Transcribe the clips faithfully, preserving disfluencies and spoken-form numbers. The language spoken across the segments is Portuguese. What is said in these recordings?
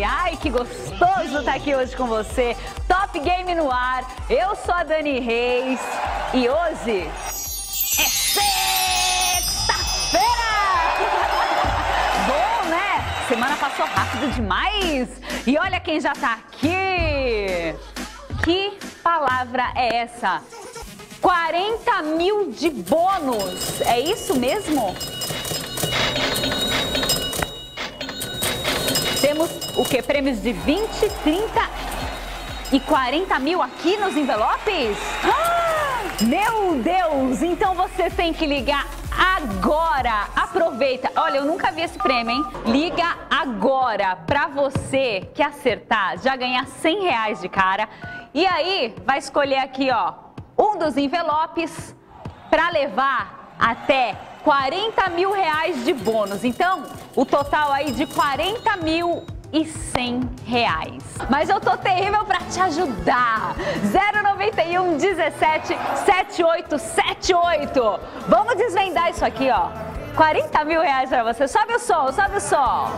Ai, que gostoso estar aqui hoje com você. Top Game no ar. Eu sou a Dani Reis e hoje é sexta-feira. Bom, né? Semana passou rápido demais. E olha quem já tá aqui. Que palavra é essa? quarenta mil de bônus. É isso mesmo? Temos o que? Prêmios de vinte, trinta e quarenta mil aqui nos envelopes? Ah, meu Deus! Então você tem que ligar agora. Aproveita. Olha, eu nunca vi esse prêmio, hein? Liga agora pra você que acertar já ganhar cem reais de cara. E aí vai escolher aqui, ó, um dos envelopes pra levar até quarenta mil reais de bônus. Então, o total aí de quarenta mil e cem reais. Mas eu tô terrível pra te ajudar. zero noventa e um, dezessete, setenta e oito, setenta e oito. Vamos desvendar isso aqui, ó. quarenta mil reais pra você. Sobe o som, sobe o som.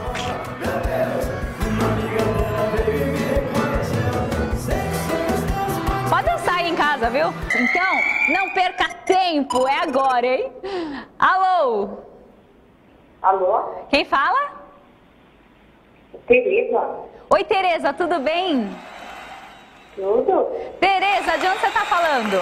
Pode dançar aí em casa, viu? Então, não perca tempo, é agora, hein? Alô? Alô? Quem fala? Tereza. Oi, Tereza, tudo bem? Tudo? Tereza, de onde você tá falando?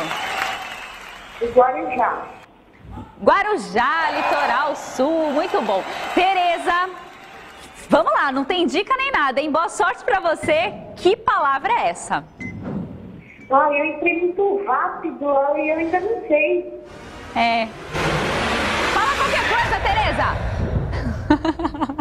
De Guarujá. Guarujá, Litoral Sul, muito bom. Tereza, vamos lá, não tem dica nem nada, hein? Boa sorte pra você. Que palavra é essa? Ah, eu entrei muito rápido e eu ainda não sei. É. Fala qualquer coisa, Tereza.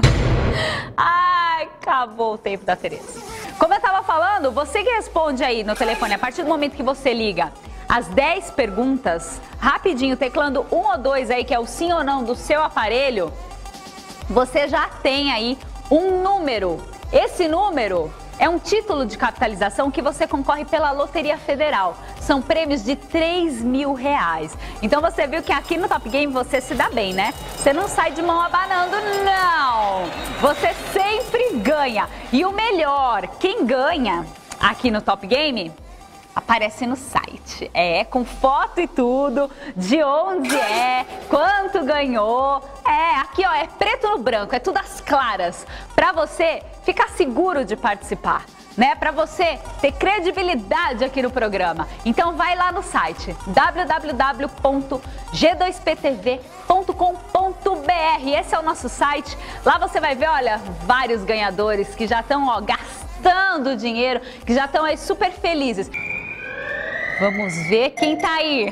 Ai, acabou o tempo da Tereza. Como eu tava falando, você que responde aí no telefone, a partir do momento que você liga as dez perguntas, rapidinho, teclando um ou dois aí, que é o sim ou não do seu aparelho, você já tem aí um número. Esse número é um título de capitalização que você concorre pela Loteria Federal. São prêmios de três mil reais. Então você viu que aqui no Top Game você se dá bem, né? Você não sai de mão abanando, não! Você sempre ganha. E o melhor, quem ganha aqui no Top Game aparece no site. É, com foto e tudo, de onde é, quanto ganhou. É, aqui ó, é preto no branco, é tudo às claras. Pra você ficar seguro de participar, né? Pra você ter credibilidade aqui no programa. Então vai lá no site w w w ponto g dois p t v ponto com ponto b r. Esse é o nosso site. Lá você vai ver, olha, vários ganhadores que já estão, ó, gastando dinheiro, que já estão aí super felizes. Vamos ver quem tá aí.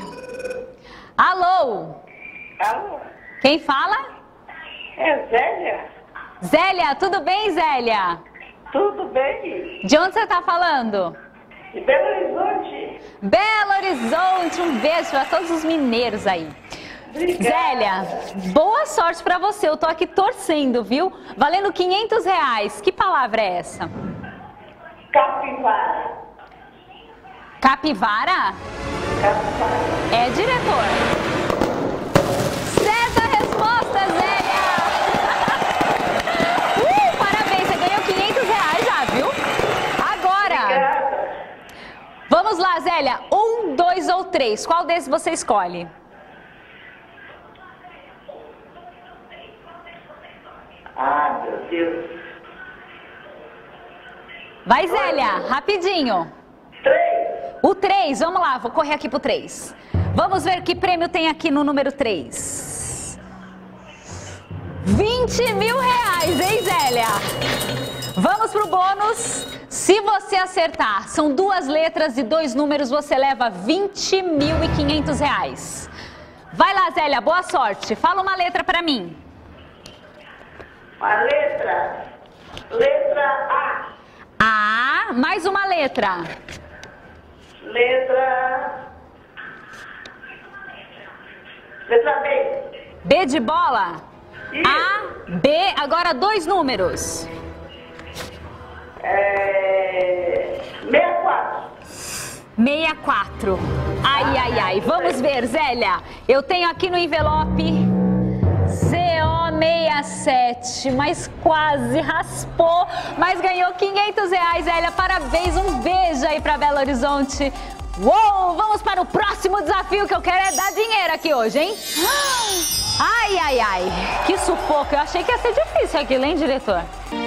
Alô? Alô? Quem fala? É Zélia? Zélia, tudo bem, Zélia? Tudo bem? De onde você tá falando? De Belo Horizonte. Belo Horizonte, um beijo para todos os mineiros aí. Obrigada. Zélia, boa sorte pra você, eu tô aqui torcendo, viu? Valendo quinhentos reais, que palavra é essa? Capivara. Capivara? Capivara. É, diretor? Certa resposta, Zélia! uh, parabéns, você ganhou quinhentos reais já, viu? Agora, Obrigada. vamos lá, Zélia. Um, dois ou três, qual desses você escolhe? Ah, meu Deus. Vai, Zélia, rapidinho. Três. O três, vamos lá, vou correr aqui pro três. Vamos ver que prêmio tem aqui no número três. vinte mil reais, hein, Zélia? Vamos pro bônus. Se você acertar, são duas letras e dois números, você leva vinte mil e quinhentos reais. Vai lá, Zélia, boa sorte. Fala uma letra pra mim. A letra. Letra A. A, mais uma letra. Letra... Letra B. B de bola? Isso. A, B, agora dois números. É... sessenta e quatro. sessenta e quatro. Ai, ai, ai. Vamos ver, Zélia. Eu tenho aqui no envelope C O sessenta e sete, mas quase raspou, mas ganhou quinhentos reais, Elia, parabéns, um beijo aí pra Belo Horizonte. Uou, vamos para o próximo desafio que eu quero é dar dinheiro aqui hoje, hein? Ai, ai, ai, que sufoco, eu achei que ia ser difícil aquilo, hein, diretor?